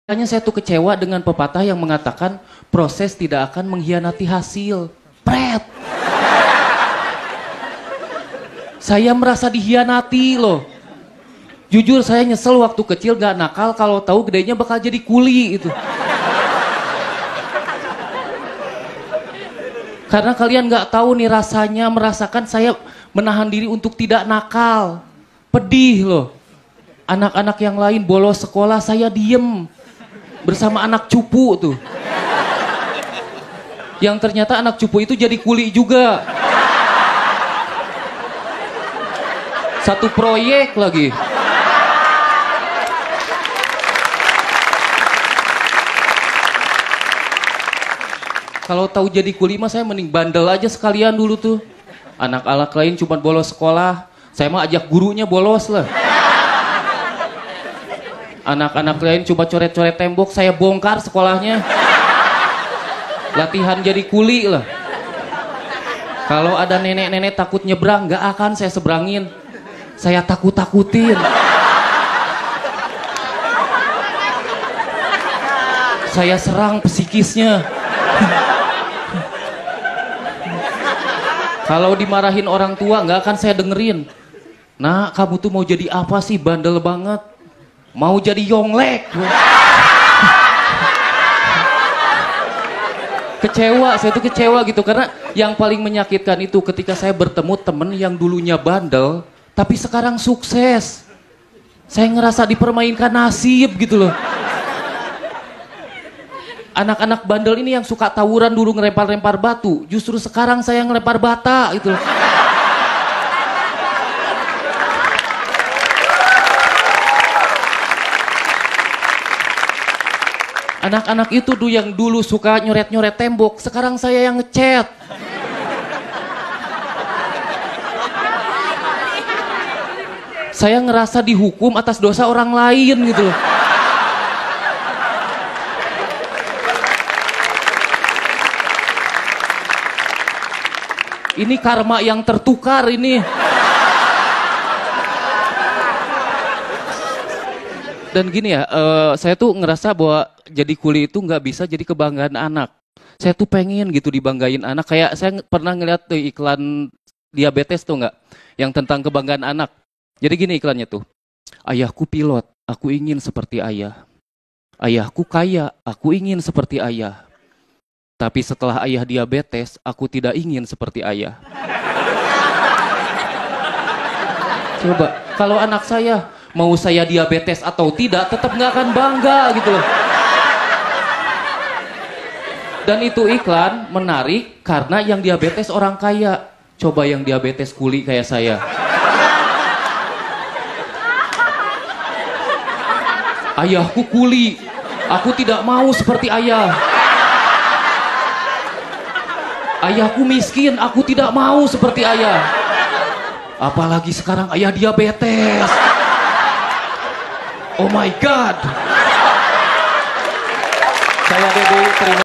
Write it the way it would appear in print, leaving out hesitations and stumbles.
Makanya saya tuh kecewa dengan pepatah yang mengatakan proses tidak akan mengkhianati hasil. Pret. Saya merasa dikhianati loh. Jujur saya nyesel waktu kecil gak nakal, kalau tahu gedenya bakal jadi kuli itu. Karena kalian gak tahu nih rasanya merasakan saya menahan diri untuk tidak nakal. Pedih loh. Anak-anak yang lain bolos sekolah, saya diem. Bersama anak cupu tuh. Yang ternyata anak cupu itu jadi kuli juga. Satu proyek lagi. Kalau tahu jadi kuli mah saya mending bandel aja sekalian dulu tuh. Anak-anak lain cuma bolos sekolah, saya mah ajak gurunya bolos lah. Anak-anak lain cuma coret-coret tembok, saya bongkar sekolahnya. Latihan jadi kuli lah. Kalau ada nenek-nenek takut nyebrang, gak akan saya seberangin. Saya takut-takutin. Saya serang psikisnya. Kalau dimarahin orang tua gak akan saya dengerin. Nah, kamu tuh mau jadi apa sih, bandel banget? Mau jadi Yonglek. Kecewa, saya tuh kecewa gitu. Karena yang paling menyakitkan itu ketika saya bertemu temen yang dulunya bandel tapi sekarang sukses. Saya ngerasa dipermainkan nasib gitu loh. Anak-anak bandel ini yang suka tawuran dulu ngelempar-lempar batu, justru sekarang saya ngelempar bata gitu loh. Anak-anak itu tuh yang dulu suka nyoret-nyoret tembok, sekarang saya yang ngecat. Saya ngerasa dihukum atas dosa orang lain gitu loh. Ini karma yang tertukar ini. Dan gini ya, saya tuh ngerasa bahwa jadi kuli itu nggak bisa jadi kebanggaan anak. Saya tuh pengen gitu dibanggain anak. Kayak saya pernah ngeliat tuh iklan diabetes tuh nggak, yang tentang kebanggaan anak. Jadi gini iklannya tuh, ayahku pilot, aku ingin seperti ayah. Ayahku kaya, aku ingin seperti ayah. Tapi setelah ayah diabetes, aku tidak ingin seperti ayah. Coba, kalau anak saya, mau saya diabetes atau tidak, tetap nggak akan bangga gitu loh. Dan itu iklan menarik karena yang diabetes orang kaya. Coba yang diabetes kuli kayak saya. Ayahku kuli, aku tidak mau seperti ayah. Ayahku miskin, aku tidak mau seperti ayah. Apalagi sekarang ayah diabetes. Oh my God. Saya Dede, terima